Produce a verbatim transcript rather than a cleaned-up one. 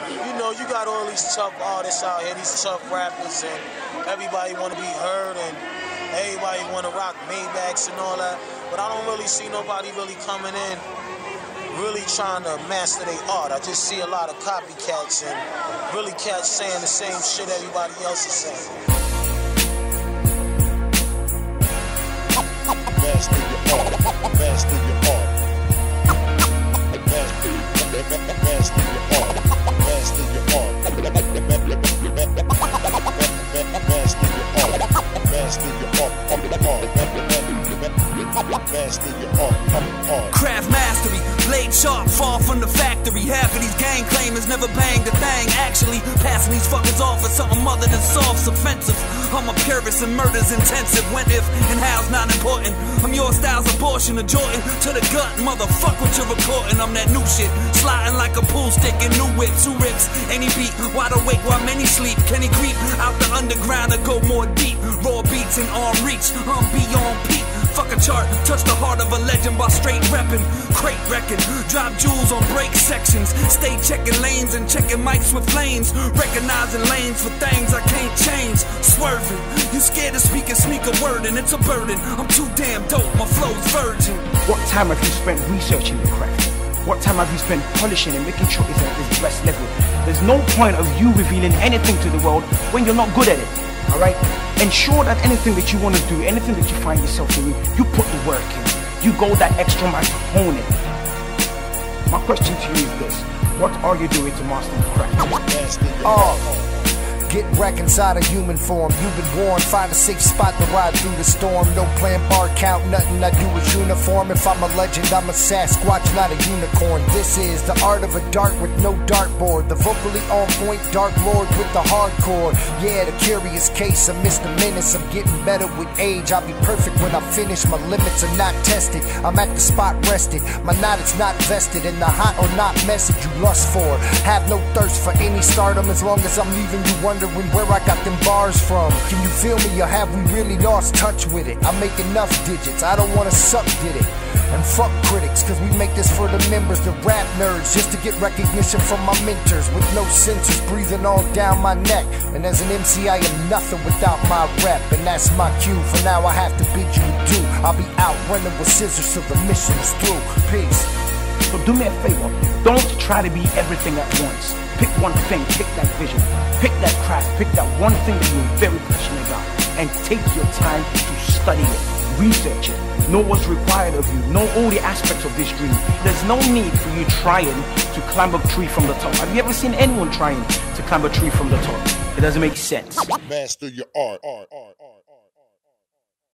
you know, you got all these tough artists out here, these tough rappers, and everybody want to be heard, and everybody want to rock Maybachs and all that. But I don't really see nobody really coming in, really trying to master their art. I just see a lot of copycats and really cats saying the same shit everybody else is saying. Master your art. Master your art. Master your art. Master your art. Master your art. Master your art. Master your art. Craft mastery, blade sharp, far from the factory. Half of these gang claimers never banged a thing. Actually, passing these fuckers off for something other than soft's offensive. I'm a purist and murder's intensive. When, if, and how's not important. I'm your style's abortion of Jordan to the gut. Motherfuck what you're recording. I'm that new shit, sliding like a pool stick and new whip. Two rips, any beat, wide awake while many sleep. Can he creep out the underground or go more deep? Raw beats and arm reach, I'm beyond peak. Fuck a chart, touch the heart of a legend by straight reppin'. Crate wrecking, drop jewels on break sections. Stay checking lanes and checking mics with flames. Recognizing lanes for things I can't change. Swerving, you scared to speak and sneak a word and it's a burden. I'm too damn dope, my flow's virgin. What time have you spent researching the craft? What time have you spent polishing and making sure it's at its best level? There's no point of you revealing anything to the world when you're not good at it, alright? Ensure that anything that you want to do, anything that you find yourself doing, you put the work in. You go that extra mile to hone it. My question to you is this: what are you doing to master the craft? Oh. Get reconciled in human form. You've been warned, find a safe spot to ride through the storm. No plan, bar count, nothing I do is uniform. If I'm a legend, I'm a Sasquatch, not a unicorn. This is the art of a dart with no dartboard. The vocally on point Dark Lord with the hardcore. Yeah, the curious case of Mister Menace. I'm getting better with age. I'll be perfect when I finish. My limits are not tested. I'm at the spot rested. My knowledge not vested in the hot or not message you lust for. Have no thirst for any stardom as long as I'm leaving you wondering where I got them bars from. Can you feel me, or have we really lost touch with it? I make enough digits, I don't wanna suck, did it? And fuck critics, cause we make this for the members, the rap nerds, just to get recognition from my mentors. With no censors breathing all down my neck. And as an M C I am nothing without my rep. And that's my cue, for now I have to bid you adieu. I'll be out running with scissors till the mission is through. Peace. So do me a favor, don't try to be everything at once. Pick one thing, pick that vision, pick that craft, pick that one thing that you're very passionate about, and take your time to study it, research it, know what's required of you, know all the aspects of this dream. There's no need for you trying to climb a tree from the top. Have you ever seen anyone trying to climb a tree from the top? It doesn't make sense. Master your art. art, art, art.